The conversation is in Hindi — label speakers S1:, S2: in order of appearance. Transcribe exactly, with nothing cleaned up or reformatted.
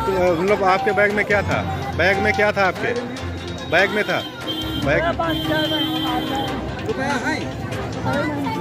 S1: तो मतलब आपके बैग में क्या था? बैग में क्या था आपके? बैग में था बैग
S2: रुपया है